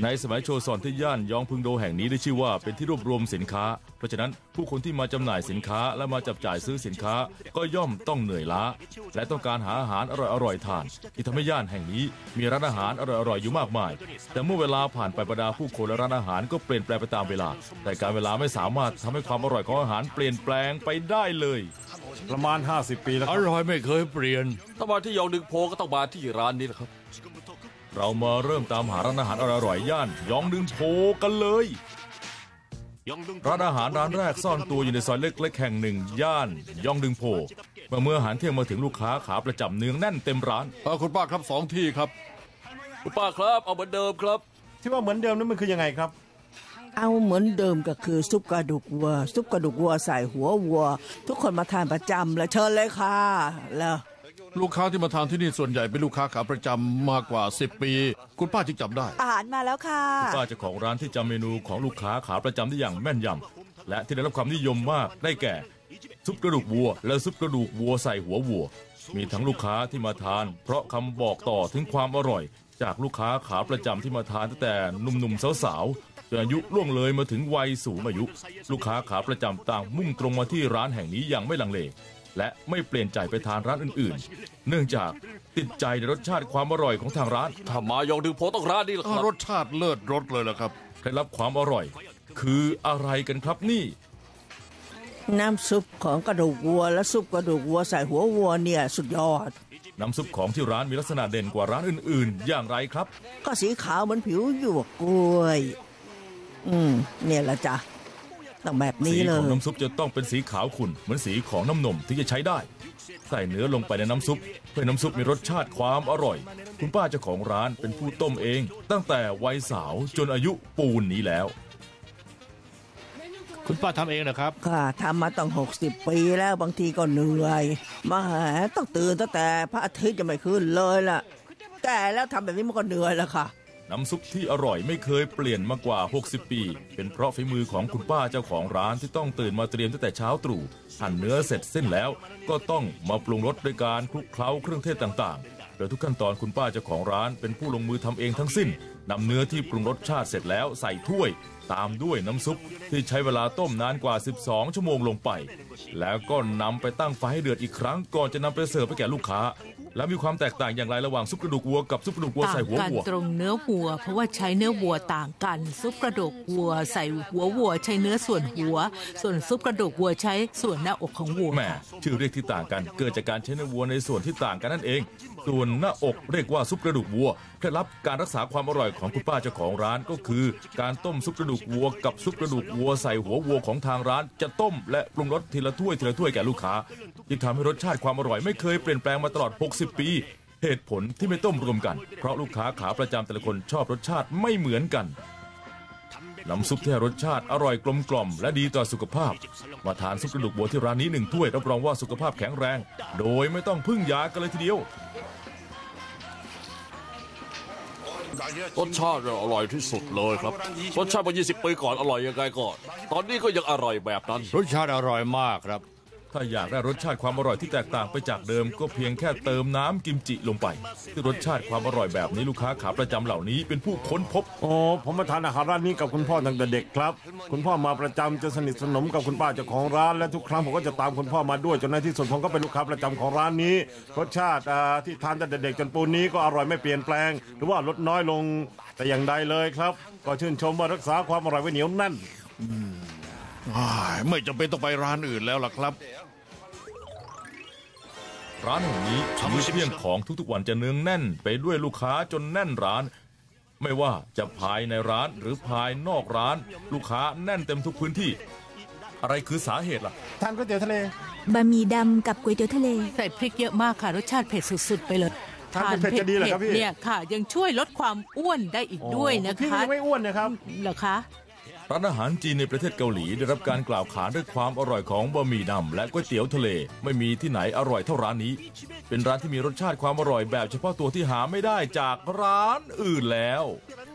ในสมัยโชซอนที่ย่านยองพึงโดแห่งนี้ได้ชื่อว่าเป็นที่รวบรวมสินค้าเพราะฉะนั้นผู้คนที่มาจำหน่ายสินค้าและมาจับจ่ายซื้อสินค้าก็ย่อมต้องเหนื่อยล้าและต้องการหาอาหารอร่อยๆทานที่ทำให้ย่านแห่งนี้มีร้านอาหารอร่อยๆอยู่มากมายแต่เมื่อเวลาผ่านไปบรรดาผู้คนและร้านอาหารก็เปลี่ยนแปลงไปตามเวลาแต่การเวลาไม่สามารถทำให้ความอร่อยของอาหารเปลี่ยนแปลงไปได้เลยประมาณ50 ปีแล้วอร่อยไม่เคยเปลี่ยนถ้ามาที่ยองดึงโพก็ต้องมาที่ร้านนี้แหละครับเรามาเริ่มตามหาร้านอาหารอร่อยย่านยองดึงโพกันเลยร้านอาหารร้านแรกซ่อนตัวอยู่ในซอยเล็กๆแห่งหนึ่งย่านยองดึงโพเมื่ออาหารเที่ยงมาถึงลูกค้าขาประจำเนืองแน่นเต็มร้านคุณป้าครับ2 ที่ครับคุณป้าครับเอาเหมือนเดิมครับที่ว่าเหมือนเดิมนั้นมันคือยังไงครับเอาเหมือนเดิมก็คือซุปกระดูกวัวใส่หัววัวทุกคนมาทานประจำเลยเชิญเลยค่ะแล้วลูกค้าที่มาทานที่นี่ส่วนใหญ่เป็นลูกค้าขาประจำมากกว่า10 ปีคุณป้าจึงจำได้อาหารมาแล้วค่ะคุณป้าเจ้าของร้านที่จำเมนูของลูกค้าขาประจำได้อย่างแม่นยำและที่ได้รับความนิยมมากได้แก่ซุปกระดูกวัวและซุปกระดูกวัวใส่หัววัวมีทั้งลูกค้าที่มาทานเพราะคำบอกต่อถึงความอร่อยจากลูกค้าขาประจำที่มาทานตั้งแต่หนุ่มๆสาวๆจนอายุล่วงเลยมาถึงวัยสูงอายุลูกค้าขาประจำต่างมุ่งตรงมาที่ร้านแห่งนี้อย่างไม่ลังเลและไม่เปลี่ยนใจไปทานร้านอื่นๆเนื่องจากติดใจในรสชาติความอร่อยของทางร้านถ้ามายองดึงโพต้องร้านนี้แหละครับรสชาติเลิศรสเลยล่ะครับเคล็ดลับความอร่อยคืออะไรกันครับนี่น้ำซุปของกระดูกวัวและซุปกระดูกวัวใส่หัววัวเนี่ยสุดยอดน้ำซุปของที่ร้านมีลักษณะเด่นกว่าร้านอื่นๆอย่างไรครับก็สีขาวเหมือนผิวหยวกกล้วยเนี่ยละจ้ะต้องแบบนี้เลยสีของน้ำซุปจะต้องเป็นสีขาวขุ่นเหมือนสีของน้ำนมที่จะใช้ได้ใส่เนื้อลงไปในน้ำซุปเพื่อน้ำซุปมีรสชาติความอร่อยคุณป้าเจ้าของร้านเป็นผู้ต้มเองตั้งแต่วัยสาวจนอายุปูนนี้แล้วคุณป้าทำเองนะครับค่ะทำมาตั้ง60 ปีแล้วบางทีก็เหนื่อยมาต้องตื่นตั้งแต่พระอาทิตย์จะไม่ขึ้นเลยล่ะแต่แล้วทำแบบนี้มันก็เหนื่อยแล้วค่ะน้ำซุปที่อร่อยไม่เคยเปลี่ยนมากว่า60 ปีเป็นเพราะฝีมือของคุณป้าเจ้าของร้านที่ต้องตื่นมาเตรียมตั้งแต่เช้าตรู่หั่นเนื้อเสร็จสิ้นแล้วก็ต้องมาปรุงรสด้วยการคลุกเคล้าเครื่องเทศต่างๆโดยทุกขั้นตอนคุณป้าเจ้าของร้านเป็นผู้ลงมือทำเองทั้งสิ้นนำเนื้อที่ปรุงรสชาติเสร็จแล้วใส่ถ้วยตามด้วยน้ำซุปที่ใช้เวลาต้มนานกว่า12 ชั่วโมงลงไปแล้วก็นำไปตั้งไฟให้เดือดอีกครั้งก่อนจะนำไปเสิร์ฟให้แก่ลูกค้าและมีความแตกต่างอย่างไรระหว่างซุปกระดูกวัวกับซุปกระดูกวัวใส่หัววัวต่างกันตรงเนื้อวัวเพราะว่าใช้เนื้อวัวต่างกันซุปกระดูกวัวใส่หัววัวใช้เนื้อส่วนหัวส่วนซุปกระดูกวัวใช้ส่วนหน้าอกของวัวแม่ชื่อเรียกที่ต่างกันเกิดจากการใช้เนื้อวัวในส่วนที่ต่างกันนั่นเองส่วนหน้าอกเรียกว่าซุปกระดูกวัวเคล็ดลับการรักษาความอร่อยของคุณป้าเจ้าของร้านก็คือการต้มซุปกระดูกวัวกับซุปกระดูกวัวใส่หัววัวของทางร้านจะต้มและปรุงรสทีละถ้วยแก่ลูกค้าที่ทำให้รสชาติความอร่อยไม่เคยเปลี่ยนแปลงมาตลอด60 ปีเหตุผลที่ไม่ต้มรวมกันเพราะลูกค้าขาประจำแต่ละคนชอบรสชาติไม่เหมือนกันน้ำซุปที่รสชาติอร่อยกลมกล่อมและดีต่อสุขภาพมาทานซุปกระดูกวัวที่ร้านนี้1 ถ้วยรับรองว่าสุขภาพแข็งแรงโดยไม่ต้องพึ่งยากันเลยทีเดียวรสชาติอร่อยที่สุดเลยครับรสชาติเมื่อ20 ปีก่อนอร่อยยังไงก็ตอนนี้ก็ยังอร่อยแบบนั้นรสชาติอร่อยมากครับถ้าอยากได้รสชาติความอร่อยที่แตกต่างไปจากเดิมก็เพียงแค่เติมน้ำกิมจิลงไปที่รสชาติความอร่อยแบบนี้ลูกค้าขาประจำเหล่านี้เป็นผู้ค้นพบผมมาทานอาหารร้านนี้กับคุณพ่อตั้งแต่เด็กครับคุณพ่อมาประจำจะสนิทสนมกับคุณป้าเจ้าของร้านและทุกครั้งผมก็จะตามคุณพ่อมาด้วยจนในที่สุดผมก็เป็นลูกค้าประจำของร้านนี้รสชาติที่ทานตั้งแต่เด็กจนปูนนี้ก็อร่อยไม่เปลี่ยนแปลงหรือว่าลดน้อยลงแต่อย่างใดเลยครับก็ชื่นชมว่ารักษาความอร่อยไว้เหนียวแน่นไม่จำเป็นต้องไปร้านอื่นแล้วล่ะครับร้านแห่งนี้มื้อเที่ยงของทุกๆวันจะเนืองแน่นไปด้วยลูกค้าจนแน่นร้านไม่ว่าจะภายในร้านหรือภายนอกร้านลูกค้าแน่นเต็มทุกพื้นที่อะไรคือสาเหตุล่ะทานก๋วยเตี๋ยวทะเลบะหมี่ดำกับก๋วยเตี๋ยวทะเลใส่พริกเยอะมากค่ะรสชาติเผ็ดสุดๆไปเลยทานเผ็ดจะดีเหรอครับพี่เนี่ยค่ะยังช่วยลดความอ้วนได้อีกด้วยนะคะพี่ยังไม่อ้วนนะครับเหรอคะร้านอาหารจีนในประเทศเกาหลีได้รับการกล่าวขานด้วยความอร่อยของบะหมี่ดำและก๋วยเตี๋ยวทะเลไม่มีที่ไหนอร่อยเท่าร้านนี้เป็นร้านที่มีรสชาติความอร่อยแบบเฉพาะตัวที่หาไม่ได้จากร้านอื่นแล้ว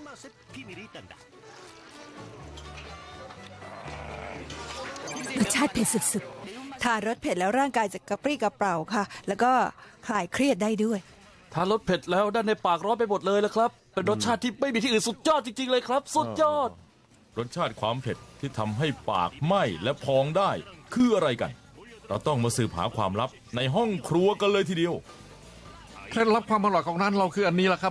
รสชาติเผ็ดสุดๆทานรสเผ็ดแล้วร่างกายจะกระปรี้กระเปร่าค่ะแล้วก็คลายเครียดได้ด้วยทานรสเผ็ดแล้วด้านในปากร้อนไปหมดเลยละครับเป็นรสชาติที่ไม่มีที่อื่นสุดยอดจริงๆเลยครับสุดยอดรสชาติความเผ็ดที่ทำให้ปากไหม้และพองได้คืออะไรกัน เราต้องมาสืบหาความลับในห้องครัวกันเลยทีเดียวเคล็ดลับความอร่อยของร้านเราคืออันนี้แหละครับ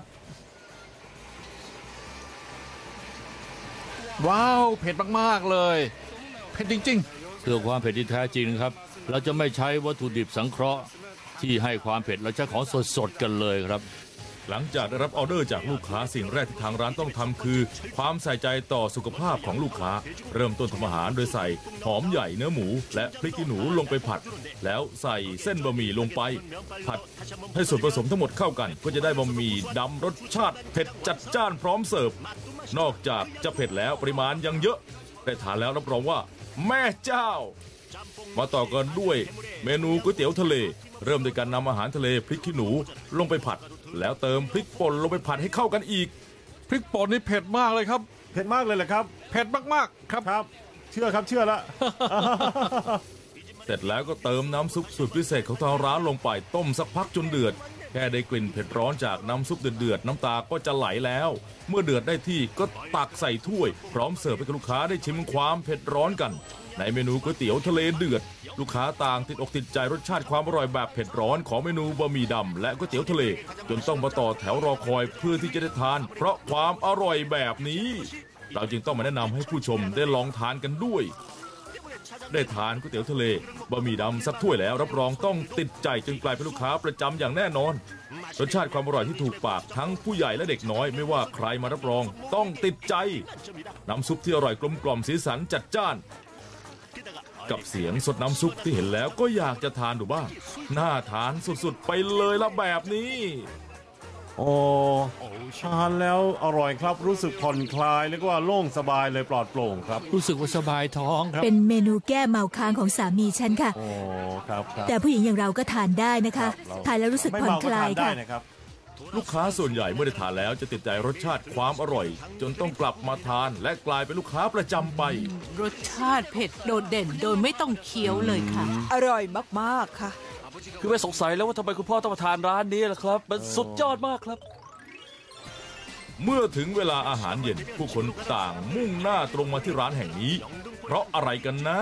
ว้าวเผ็ดมากๆเลยเผ็ดจริงๆเพื่อความเผ็ดที่แท้จริงครับเราจะไม่ใช้วัตถุดิบสังเคราะห์ที่ให้ความเผ็ดเราใช้ของสดๆกันเลยครับหลังจากได้รับออเดอร์จากลูกค้าสิ่งแรกที่ทางร้านต้องทำคือความใส่ใจต่อสุขภาพของลูกค้า เริ่มต้นทำอาหารโดยใส่หอมใหญ่เนื้อหมูและพริกขี้หนูลงไปผัด แล้วใส่เส้นบะหมี่ลงไปผัดให้ส่วนผสมทั้งหมดเข้ากันก็จะได้บะหมี่ดำรสชาติเผ็ดจัดจ้านพร้อมเสิร์ฟนอกจากจะเผ็ดแล้วปริมาณยังเยอะได้ทานแล้วรับรองว่าแม่เจ้ามาต่อกันด้วยเมนูก๋วยเตี๋ยวทะเลเริ่มด้วยการนำอาหารทะเลพริกขี้หนูลงไปผัดแล้วเติมพริกป่นลงไปผัดให้เข้ากันอีกพริกป่นนี่เผ็ดมากเลยครับเผ็ดมากเลยเหรอครับเผ็ดมากๆครับครับเชื่อครับเชื่อละเสร็จแล้วก็เติมน้ำซุปสูตรพิเศษของทางร้านลงไปต้มสักพักจนเดือดแค่ได้กลิ่นเผ็ดร้อนจากน้ำซุปเดือดน้ำตาก็จะไหลแล้วเมื่อเดือดได้ที่ก็ตักใส่ถ้วยพร้อมเสิร์ฟให้กับลูกค้าได้ชิมความเผ็ดร้อนกันในเมนูก๋วยเตี๋ยวทะเลเดือดลูกค้าต่างติดอกติดใจรสชาติความอร่อยแบบเผ็ดร้อนของเมนูบะหมี่ดำและก๋วยเตี๋ยวทะเลจนต้องมาต่อแถวรอคอยเพื่อที่จะได้ทานเพราะความอร่อยแบบนี้เราจึงต้องมาแนะนำให้ผู้ชมได้ลองทานกันด้วยได้ทานก๋วยเตี๋ยวทะเลบะหมี่ดำสักถ้วยแล้วรับรองต้องติดใจจนกลายเป็นลูกค้าประจำอย่างแน่นอนรสชาติความอร่อยที่ถูกปากทั้งผู้ใหญ่และเด็กน้อยไม่ว่าใครมารับรองต้องติดใจน้ำซุปที่อร่อยกลมกล่อมสีสันจัดจ้านกับเสียงสดน้ำซุปที่เห็นแล้วก็อยากจะทานดูบ้างน่าทานสุดๆไปเลยละแบบนี้โอ้ทานแล้วอร่อยครับรู้สึกผ่อนคลายเรียกว่าโล่งสบายเลยปลอดโปร่งครับรู้สึกว่าสบายท้องครับเป็นเมนูแก้เมาค้างของสามีฉันค่ะโอ้ครับแต่ผู้หญิงอย่างเราก็ทานได้นะคะทานแล้วรู้สึกผ่อนคลายค่ะลูกค้าส่วนใหญ่เมื่อได้ทานแล้วจะติดใจรสชาติความอร่อยจนต้องกลับมาทานและกลายเป็นลูกค้าประจำไปรสชาติเผ็ดโดดเด่นโดยไม่ต้องเคี้ยวเลยค่ะอร่อยมากๆค่ะคือไม่สงสัยแล้วว่าทำไมคุณพ่อต้องมาทานร้านนี้ล่ะครับมันสุดยอดมากครับเมื่อถึงเวลาอาหารเย็นผู้คนต่างมุ่งหน้าตรงมาที่ร้านแห่งนี้เพราะอะไรกันนะ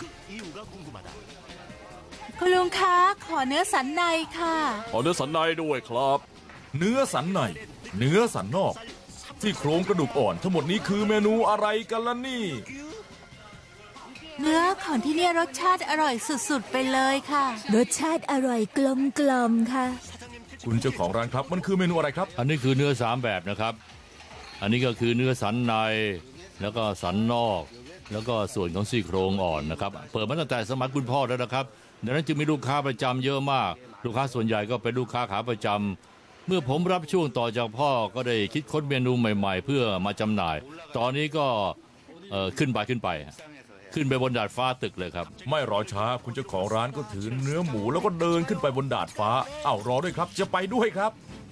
คุณลุงคะขอเนื้อสันในค่ะขอเนื้อสันในด้วยครับเนื้อสันในเนื้อสันนอกที่โครงกระดูกอ่อนทั้งหมดนี้คือเมนูอะไรกันล่ะนี่เนื้อของที่นี่รสชาติอร่อยสุดๆไปเลยค่ะรสชาติอร่อยกลมๆค่ะคุณเจ้าของร้านครับมันคือเมนูอะไรครับอันนี้คือเนื้อ3แบบนะครับอันนี้ก็คือเนื้อสันในแล้วก็สันนอกแล้วก็ส่วนของซี่โครงอ่อนนะครับเปิดมาตั้งแต่สมัยคุณพ่อแล้วนะครับดังนั้นจึงมีลูกค้าประจำเยอะมากลูกค้าส่วนใหญ่ก็เป็นลูกค้าขาประจำเมื่อผมรับช่วงต่อจากพ่อก็ได้คิดค้นเมนูใหม่ๆเพื่อมาจำหน่ายตอนนี้ก็ขึ้นไปบนดาดฟ้าตึกเลยครับไม่รอช้าคุณเจ้าของร้านก็ถือเนื้อหมูแล้วก็เดินขึ้นไปบนดาดฟ้าเอ้ารอด้วยครับจะไปด้วยครับ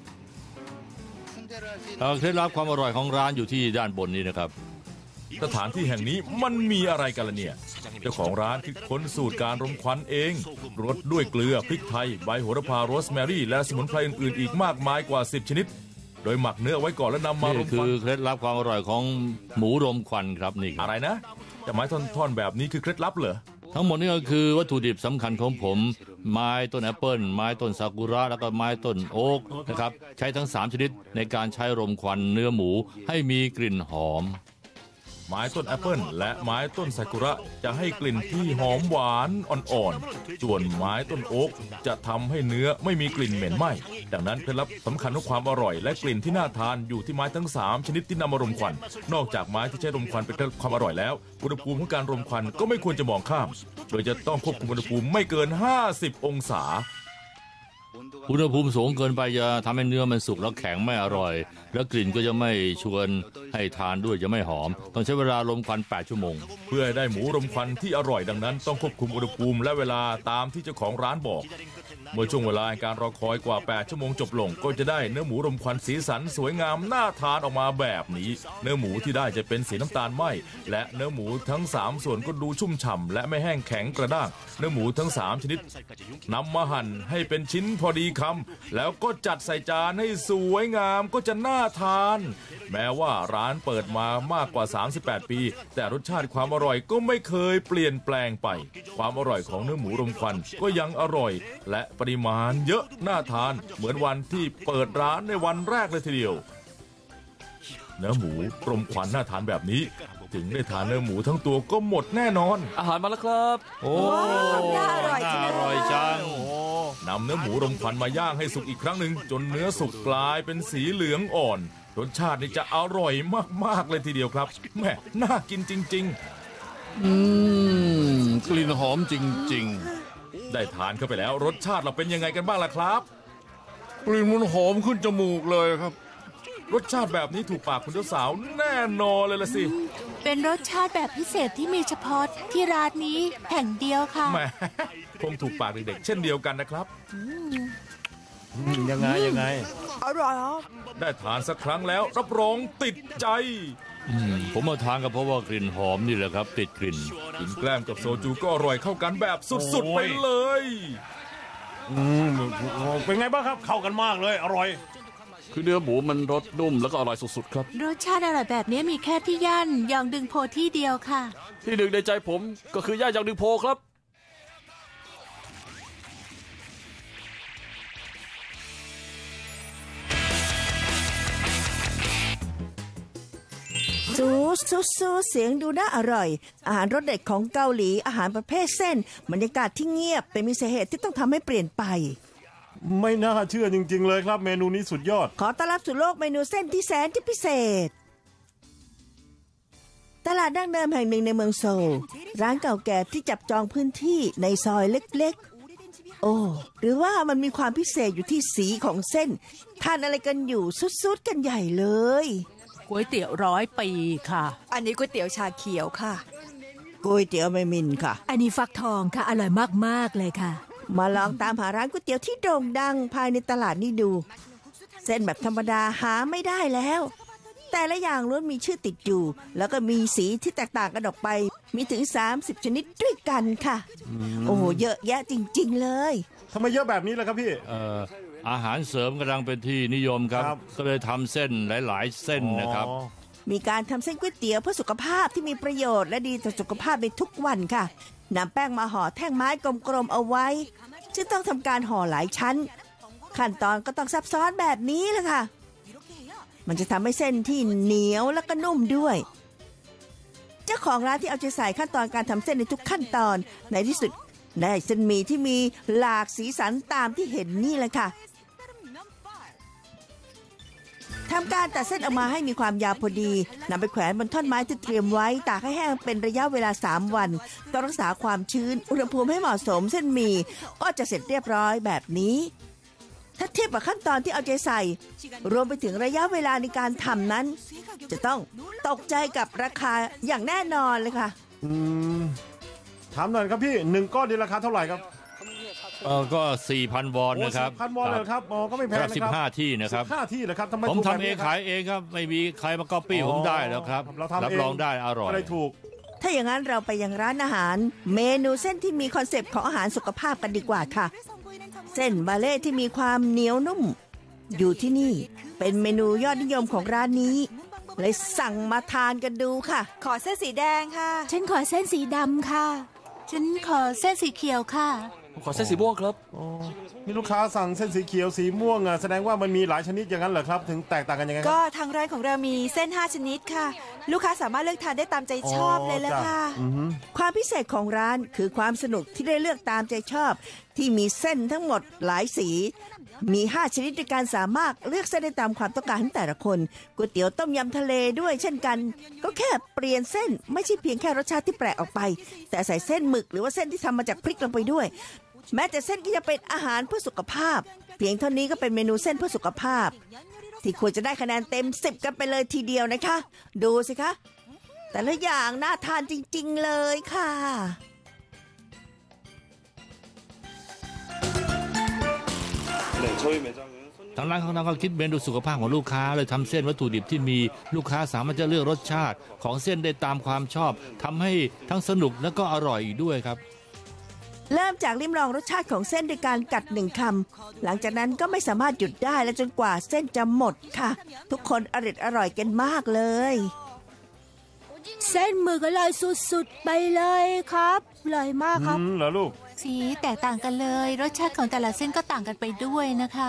เคล็ดลับความอร่อยของร้านอยู่ที่ด้านบนนี้นะครับสถานที่แห่งนี้มันมีอะไรกันล่ะเนี่ยเจ้าของร้านคิดค้นสูตรการรมควันเองรสด้วยเกลือพริกไทยใบโหระพาโรสแมรี่และสมุนไพรอื่นๆอีกมากมายกว่า10ชนิดโดยหมักเนื้อไว้ก่อนแล้วนำมารมควันนี่คือเคล็ดลับความอร่อยของหมูรมควันครับนี่อะไรนะแต่ไม้ท่อนๆแบบนี้คือเคล็ดลับเหรอทั้งหมดนี้ก็คือวัตถุดิบสำคัญของผมไม้ต้นแอปเปิลไม้ต้นซากุระแล้วก็ไม้ต้นโอ๊กนะครับใช้ทั้ง3ชนิดในการใช้รมควันเนื้อหมูให้มีกลิ่นหอมไม้ต้นแอปเปิลและไม้ต้นซากุระจะให้กลิ่นที่หอมหวานอ่อนๆส่วนไม้ต้นโอ๊กจะทำให้เนื้อไม่มีกลิ่นเหม็นไหม้ดังนั้นเคล็ดลับสำคัญของความอร่อยและกลิ่นที่น่าทานอยู่ที่ไม้ทั้ง3ชนิดที่นำมารมควันนอกจากไม้ที่ใช้รมควันเป็นเคล็ดลับความอร่อยแล้วอุณหภูมิของการรมควันก็ไม่ควรจะมองข้ามโดยจะต้องควบคุมอุณหภูมิไม่เกิน50องศาอุณหภูมิสูงเกินไปจะทำให้เนื้อมันสุกแล้วแข็งไม่อร่อยแล้วกลิ่นก็จะไม่ชวนให้ทานด้วยจะไม่หอมต้องใช้เวลารมควัน8ชั่วโมงเพื่อให้ได้หมูรมควันที่อร่อยดังนั้นต้องควบคุมอุณหภูมิและเวลาตามที่เจ้าของร้านบอกเมื่อช่วงเวลาการรอคอยกว่า8ชั่วโมงจบลงก็จะได้เนื้อหมูรมควันสีสันสวยงามน่าทานออกมาแบบนี้เนื้อหมูที่ได้จะเป็นสีน้ำตาลไหม้และเนื้อหมูทั้ง3ส่วนก็ดูชุ่มฉ่ำและไม่แห้งแข็งกระด้างเนื้อหมูทั้ง3ชนิดนำมาหั่นให้เป็นชิ้นพพอดีคำแล้วก็จัดใส่จานให้สวยงามก็จะน่าทาน แม้ว่าร้านเปิดมามากกว่า38ปีแต่รสชาติความอร่อยก็ไม่เคยเปลี่ยนแปลงไปความอร่อยของเนื้อหมูรมควันก็ยังอร่อยและปริมาณเยอะน่าทานเหมือนวันที่เปิดร้านในวันแรกเลยทีเดียวเนื้อหมูรมควันน่าทานแบบนี้ถึงได้ทานเนื้อหมูทั้งตัวก็หมดแน่นอนอาหารมาแล้วครับโอ้น่าอร่อยจังนำเนื้อหมูรมควันมาย่างให้สุกอีกครั้งหนึ่งจนเนื้อสุกกลายเป็นสีเหลืองอ่อนรสชาตินี่จะอร่อยมากๆเลยทีเดียวครับแม่น่ากินจริงกลิ่นหอมจริงๆได้ทานเข้าไปแล้วรสชาติเราเป็นยังไงกันบ้างล่ะครับกลิ่นมันหอมขึ้นจมูกเลยครับรสชาติแบบนี้ถูกปากคุณเจ้าสาวแน่นอนเลยล่ะสิเป็นรสชาติแบบพิเศษที่มีเฉพาะที่ร้านนี้แห่งเดียวค่ะแหมคงถูกปากเด็กๆเช่นเดียวกันนะครับยังไงอร่อยได้ทานสักครั้งแล้วรับรองติดใจผมมาทานก็เพราะว่ากลิ่นหอมนี่แหละครับติดกลิ่นกินแกล้มกับโซจูก็อร่อยเข้ากันแบบสุดๆไปเลยเป็นไงบ้างครับเข้ากันมากเลยอร่อยคือเนื้อหมูมันรสนุ่มแล้วก็อร่อยสุดๆครับรสชาติอร่อยแบบนี้มีแค่ที่ย่านยองดึงโพที่เดียวค่ะที่หนึ่งในใจผมก็คือย่านยองดึงโพครับซูเสียงดูน่าอร่อยอาหารรสเด็ดของเกาหลีอาหารประเภทเส้นบรรยากาศที่เงียบเป็นมีสาเหตุที่ต้องทำให้เปลี่ยนไปไม่น่าเชื่อจริงๆเลยครับเมนูนี้สุดยอดขอต้อนรับสู่โลกเมนูเส้นที่แสนจะพิเศษตลาดดั้งเดิมแห่งหนึ่งในเมืองโซลร้านเก่าแก่ที่จับจองพื้นที่ในซอยเล็กๆโอ้หรือว่ามันมีความพิเศษอยู่ที่สีของเส้นทานอะไรกันอยู่สุดๆกันใหญ่เลยก๋วยเตี๋ยว100 ปีค่ะอันนี้ก๋วยเตี๋ยวชาเขียวค่ะก๋วยเตี๋ยวแม่มินค่ะอันนี้ฟักทองค่ะอร่อยมากๆเลยค่ะมาลองตามหาร้านก๋วยเตี๋ยวที่โด่งดังภายในตลาดนี้ดูเส้นแบบธรรมดาหาไม่ได้แล้วแต่ละอย่างล้วนมีชื่อติดอยู่แล้วก็มีสีที่แตกต่างกันออกไปมีถึง30ชนิดด้วยกันค่ะโอ้เยอะแยะจริงๆเลยทำไมเยอะแบบนี้ล่ะครับพี่อาหารเสริมกำลังเป็นที่นิยมครับก็เลยทำเส้นหลายๆเส้นนะครับมีการทำเส้นก๋วยเตี๋ยวเพื่อสุขภาพที่มีประโยชน์และดีต่อสุขภาพในทุกวันค่ะนำแป้งมาห่อแท่งไม้กลมๆเอาไว้ซึ่งต้องทำการห่อหลายชั้นขั้นตอนก็ต้องซับซ้อนแบบนี้แหละค่ะมันจะทำให้เส้นที่เหนียวและก็นุ่มด้วยเจ้าของร้านที่เอาใจใส่ขั้นตอนการทำเส้นในทุกขั้นตอนในที่สุดได้เส้นหมี่ที่มีหลากสีสันตามที่เห็นนี่แหละค่ะทำการตัดเส้นออกมาให้มีความยาวพอดีนำไปแขวนบนท่อนไม้ที่เตรียมไว้ตากให้แห้งเป็นระยะเวลา3 วันต้องรักษาความชื้นอุณหภูมิให้เหมาะสมเส้นหมี่ก็จะเสร็จเรียบร้อยแบบนี้ถ้าเทียบกับขั้นตอนที่เอาใจใส่รวมไปถึงระยะเวลาในการทำนั้นจะต้องตกใจกับราคาอย่างแน่นอนเลยค่ะถามหน่อยครับพี่1 ก้อนนี่ราคาเท่าไหร่ครับก็ 4,000 วอนนะครับ 4,000 วอนเลยครับก็ไม่แพงนะครับ 15 ที่นะครับ 15 ที่เหรอครับทำไมผมทำเองขายเองครับไม่มีใครมาก๊อปปี้ผมได้แล้วครับรับรองได้อร่อยอะไรถูกถ้าอย่างนั้นเราไปยังร้านอาหารเมนูเส้นที่มีคอนเซปต์ของอาหารสุขภาพกันดีกว่าค่ะเส้นบาเล่ที่มีความเหนียวนุ่มอยู่ที่นี่เป็นเมนูยอดนิยมของร้านนี้เลยสั่งมาทานกันดูค่ะขอเส้นสีแดงค่ะฉันขอเส้นสีดำค่ะฉันขอเส้นสีเขียวค่ะผมขอเส้นสีม่วงครับมีลูกค้าสั่งเส้นสีเขียวสีม่วงแสดงว่ามันมีหลายชนิดอย่างนั้นเหรอครับถึงแตกต่างกันยังไงก็ทางร้านของเรามีเส้น5 ชนิดค่ะลูกค้าสามารถเลือกทานได้ตามใจชอบเลยละค่ะความพิเศษของร้านคือความสนุกที่ได้เลือกตามใจชอบที่มีเส้นทั้งหมดหลายสีมี5 ชนิดในการสามารถเลือกเส้นได้ตามความต้องการของแต่ละคนก๋วยเตี๋ยวต้มยำทะเลด้วยเช่นกันก็แค่เปลี่ยนเส้นไม่ใช่เพียงแค่รสชาติที่แปลกออกไปแต่ใส่เส้นหมึกหรือว่าเส้นที่ทำมาจากพริกลงไปด้วยแม้แต่เส้นก็จะเป็นอาหารเพื่อสุขภาพเพียงเท่านี้ก็เป็นเมนูเส้นเพื่อสุขภาพที่ควรจะได้คะแนนเต็ม10กันไปเลยทีเดียวนะคะดูสิคะแต่ละอย่างน่าทานจริงๆเลยค่ะทางร้านของเราก็คิดเมนูสุขภาพของลูกค้าเลยทำเส้นวัตถุดิบที่มีลูกค้าสามารถจะเลือกรสชาติของเส้นได้ตามความชอบทำให้ทั้งสนุกและก็อร่อยอีกด้วยครับเริ่มจากลิ้มลองรสชาติของเส้นด้วยการกัด1 คำหลังจากนั้นก็ไม่สามารถหยุดได้และจนกว่าเส้นจะหมดค่ะทุกคนอร่อยกันมากเลยเส้นหมึกอร่อยสุดๆไปเลยครับอร่อยมากครับเหรอลูกสีแตกต่างกันเลยรสชาติของแต่ละเส้นก็ต่างกันไปด้วยนะคะ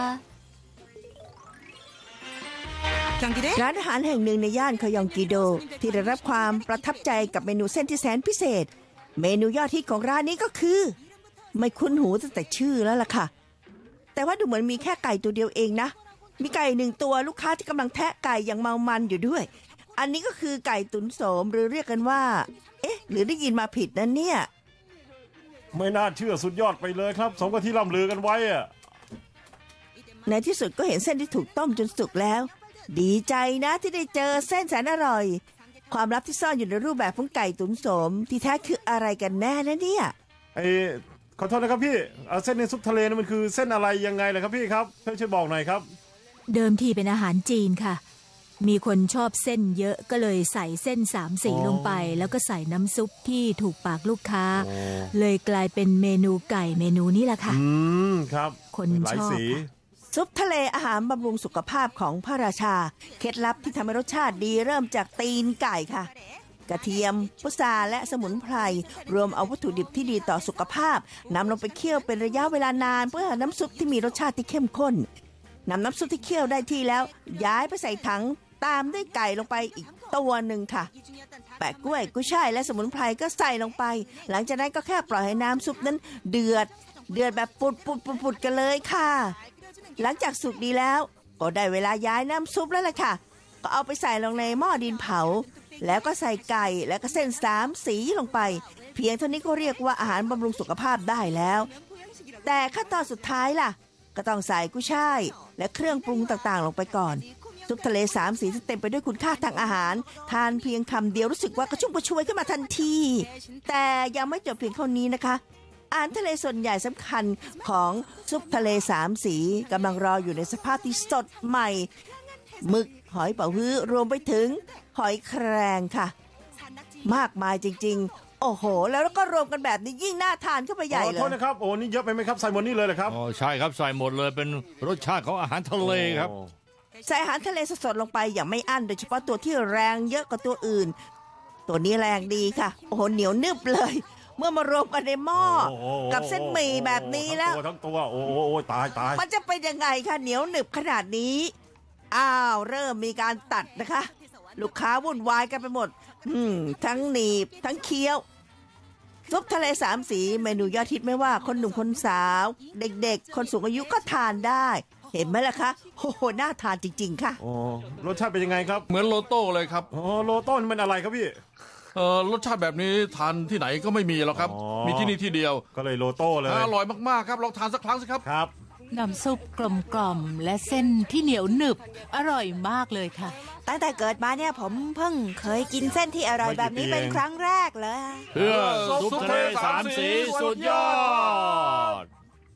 ร้านอาหารแห่งหนึ่งในย่านคยองกิโดที่ได้รับความประทับใจกับเมนูเส้นที่แสนพิเศษเมนูยอดฮิตของร้านนี้ก็คือไม่คุ้นหูตั้งแต่ชื่อแล้วล่ะค่ะแต่ว่าดูเหมือนมีแค่ไก่ตัวเดียวเองนะมีไก่1 ตัวลูกค้าที่กำลังแทะไก่อย่างเมามันอยู่ด้วยอันนี้ก็คือไก่ตุ๋นโสมหรือเรียกกันว่าหรือได้ยินมาผิดนะเนี่ยไม่น่าเชื่อสุดยอดไปเลยครับสมกับที่ล่ำลือกันไว้อะในที่สุดก็เห็นเส้นที่ถูกต้มจนสุกแล้วดีใจนะที่ได้เจอเส้นแสนอร่อยความลับที่ซ่อนอยู่ในรูปแบบของไก่ตุ๋นโสมที่แท้คืออะไรกันแน่นะเนี่ยขอโทษนะครับพี่เส้นในซุปทะเลนี่มันคือเส้นอะไรยังไงล่ะครับพี่ครับช่วยบอกหน่อยครับเดิมทีเป็นอาหารจีนค่ะมีคนชอบเส้นเยอะก็เลยใส่เส้น3 สีลงไปแล้วก็ใส่น้ำซุปที่ถูกปากลูกค้าเลยกลายเป็นเมนูไก่เมนูนี้แหละค่ะครับคนชอบซุปทะเลอาหารบำรุงสุขภาพของพระราชาเคล็ดลับที่ทำให้รสชาติดีเริ่มจากตีนไก่ค่ะกระเทียมพุทราและสมุนไพรรวมเอาวัตถุดิบที่ดีต่อสุขภาพนำลงไปเคี่ยวเป็นระยะเวลานานเพื่อน้ำซุปที่มีรสชาติที่เข้มข้นนำน้ำซุปที่เคี่ยวได้ที่แล้วย้ายไปใส่ถังตามด้วยไก่ลงไปอีกตัวหนึ่งค่ะแปะกล้วยกุ้ยช่ายและสมุนไพรก็ใส่ลงไปหลังจากนั้นก็แค่ปล่อยให้น้ำซุปนั้นเดือดแบบปุดกันเลยค่ะหลังจากสุกดีแล้วก็ได้เวลาย้ายน้ำซุปแล้วล่ะค่ะก็เอาไปใส่ลงในหม้อดินเผาแล้วก็ใส่ไก่แล้วก็เส้น3 สีลงไปเพียงเท่านี้ก็เรียกว่าอาหารบำรุงสุขภาพได้แล้วแต่ขั้นตอนสุดท้ายล่ะก็ต้องใส่กุ้ยช่ายและเครื่องปรุงต่างๆลงไปก่อนซุปทะเล3 สีที่เต็มไปด้วยคุณค่าทางอาหารทานเพียงคำเดียวรู้สึกว่ากระชุ่มกระชวยขึ้นมาทันทีแต่ยังไม่จบเพียงเท่านี้นะคะอาหารทะเลส่วนใหญ่สำคัญของซุปทะเล3 สีกำลังรออยู่ในสภาพที่สดใหม่หมึกหอยเป๋าฮื้อรวมไปถึงหอยแครงค่ะมากมายจริงๆโอ้โหแล้วก็รวมกันแบบนี้ยิ่งน่าทานเข้าไปใหญ่เลยขอโทษนะครับโอ้นี่เยอะไปไหมครับใส่หมดนี่เลยเหรอครับใช่ครับใส่หมดเลยเป็นรสชาติของอาหารทะเลครับใส่อาหารทะเลสดๆลงไปอย่างไม่อั้นโดยเฉพาะตัวที่แรงเยอะกว่าตัวอื่นตัวนี้แรงดีค่ะโอ้โหเหนียวนึบเลยเมื่อมารวมกันในหม้อกับเส้นหมี่แบบนี้แล้วทั้งตัวโอ้ตายมันจะเป็นยังไงคะเหนียวหนึบขนาดนี้เริ่มมีการตัดนะคะลูกค้าวุ่นวายกันไปหมดทั้งหนีบทั้งเคี้ยวซุปทะเล3 สีเมนูยอดฮิตไม่ว่าคนหนุ่มคนสาวเด็กๆคนสูงอายุก็ทานได้เห็นไหมล่ะคะโอ้โหน่าทานจริงๆค่ะรสชาติเป็นยังไงครับเหมือนโลโต้เลยครับโลโต้มันอะไรครับพี่รสชาติแบบนี้ทานที่ไหนก็ไม่มีหรอกครับมีที่นี่ที่เดียวก็เลยโลโต้เลยอร่อยมากๆครับลองทานสักครั้งสิครับครับน้ำซุปกลมๆและเส้นที่เหนียวหนึบอร่อยมากเลยค่ะตั้งแต่เกิดมาเนี่ยผมเพิ่งเคยกินเส้นที่อร่อยแบบนี้เป็นครั้งแรกเลยเพื่อซุปทะเล3 สีสุดยอด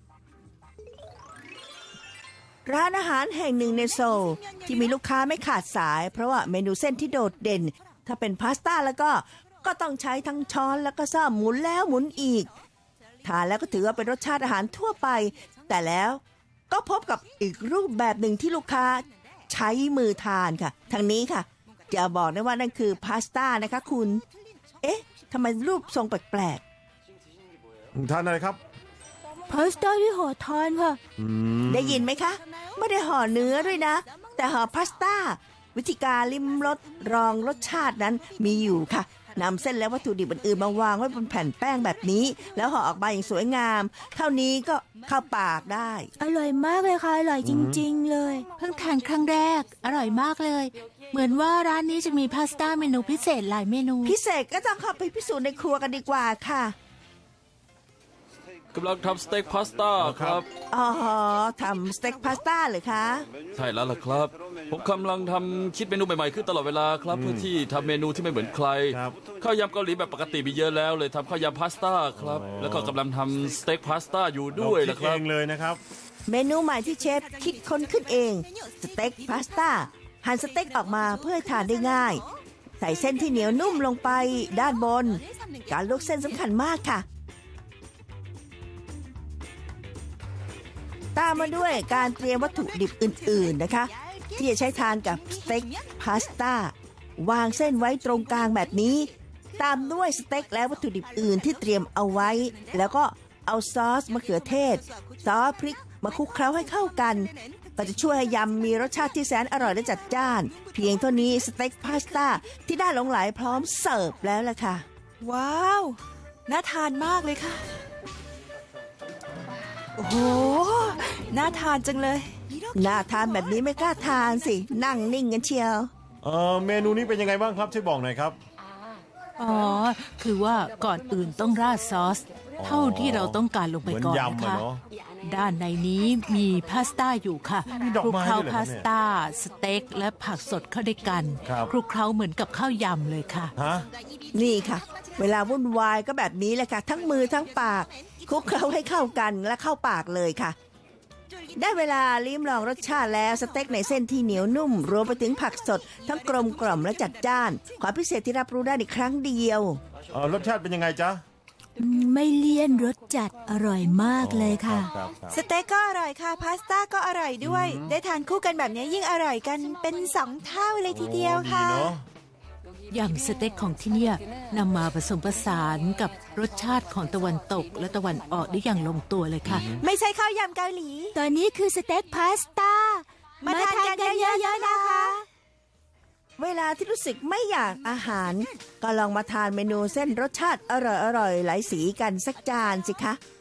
ร้านอาหารแห่งหนึ่งในโซลที่มีลูกค้าไม่ขาดสายเพราะว่าเมนูเส้นที่โดดเด่นถ้าเป็นพาสต้าแล้วก็ต้องใช้ทั้งช้อนแล้วก็ซ่อมหมุนแล้วหมุนอีกทานแล้วก็ถือว่าเป็นรสชาติอาหารทั่วไปแต่แล้วก็พบกับอีกรูปแบบหนึ่งที่ลูกค้าใช้มือทานค่ะทางนี้ค่ะจะบอกได้ว่านั่นคือพาสต้านะคะคุณทำไมรูปทรงแปลกๆทานอะไรครับพาสต้าที่ห่อทานค่ะได้ยินไหมคะไม่ได้ห่อเนื้อด้วยนะแต่ห่อพาสต้าวิธีการลิ้มรสรองรสชาตินั้นมีอยู่ค่ะนำเส้นและวัตถุดิบอื่นๆมาวางไว้บนแผ่นแป้งแบบนี้แล้วห่อออกมาอย่างสวยงามเท่านี้ก็เข้าปากได้อร่อยมากเลยค่ะอร่อยจริงๆเลยเพิ่งทานครั้งแรกอร่อยมากเลยเหมือนว่าร้านนี้จะมีพาสต้าเมนูพิเศษหลายเมนูพิเศษก็ต้องเข้าไปพิสูจน์ในครัวกันดีกว่าค่ะกำลังทำสเต็กพาสต้าครับทำสเต็กพาสต้าเหรอคะใช่แล้วล่ะครับผมกำลังคิดเมนูใหม่ๆขึ้นตลอดเวลาครับเพื่อที่ทำเมนูที่ไม่เหมือนใครข้าวยำเกาหลีแบบปกติมีเยอะแล้วเลยทำข้าวยำพาสต้าครับแล้วก็กำลังทำสเต็กพาสต้าอยู่ด้วยนะครับเองเลยนะครับเมนูใหม่ที่เชฟคิดค้นขึ้นเองสเต็กพาสต้าหั่นสเต็กออกมาเพื่อให้ทานได้ง่ายใส่เส้นที่เหนียวนุ่มลงไปด้านบนการลวกเส้นสำคัญมากค่ะตามมาด้วยการเตรียมวัตถุดิบอื่นๆนะคะที่จะใช้ทานกับสเต็กพาสต้าวางเส้นไว้ตรงกลางแบบนี้ตามด้วยสเต็กและวัตถุดิบอื่นที่เตรียมเอาไว้แล้วก็เอาซอสมะเขือเทศซอสพริกมาคลุกเคล้าให้เข้ากันก็จะช่วยให้ยำมีรสชาติที่แสนอร่อยและจัดจ้านเพียงเท่านี้สเต็กพาสต้าที่ได้หลงไหลพร้อมเสิร์ฟแล้วล่ะค่ะว้าวน่าทานมากเลยค่ะโอ้โหน่าทานจังเลยน่าทานแบบนี้ไม่กล้าทานสินั่งนิ่งกันเชียวเมนูนี้เป็นยังไงบ้างครับช่วยบอกหน่อยครับอ๋อคือว่าก่อนอื่นต้องราดซอสเท่าที่เราต้องการลงไปก่อนนะคะด้านในนี้มีพาสต้าอยู่ค่ะคลุกเคล้าพาสต้าสเต็กและผักสดเข้าด้วยกันคลุกเคล้าเหมือนกับข้าวยำเลยค่ะนี่ค่ะเวลาวุ่นวายก็แบบนี้แหละค่ะทั้งมือทั้งปากคลุกเคล้าให้เข้ากันและเข้าปากเลยค่ะได้เวลาลิ้มลองรสชาติแล้วสเต็กในเส้นที่เหนียวนุ่มรวมไปถึงผักสดทั้งกลมกล่อมและจัดจ้านความพิเศษที่รับรู้ได้ในครั้งเดียวรสชาติเป็นยังไงจ๊ะไม่เลี่ยนรสจัดอร่อยมากเลยค่ะสเต็กก็อร่อยค่ะพาสต้าก็อร่อยด้วยได้ทานคู่กันแบบนี้ยิ่งอร่อยกันเป็น2 เท่าเลยทีเดียวค่ะอย่างสเต็กของที่เนี่ยนำมาผสมผสานกับรสชาติของตะวันตกและตะวันออกได้อย่างลงตัวเลยค่ะไม่ใช่ข้าวยำเกาหลีตอนนี้คือสเต็กพาสต้ามาทานกันเยอะๆนะคะเวลาที่รู้สึกไม่อยากอาหารก็ลองมาทานเมนูเส้นรสชาติอร่อยๆหลายสีกันสักจานสิคะ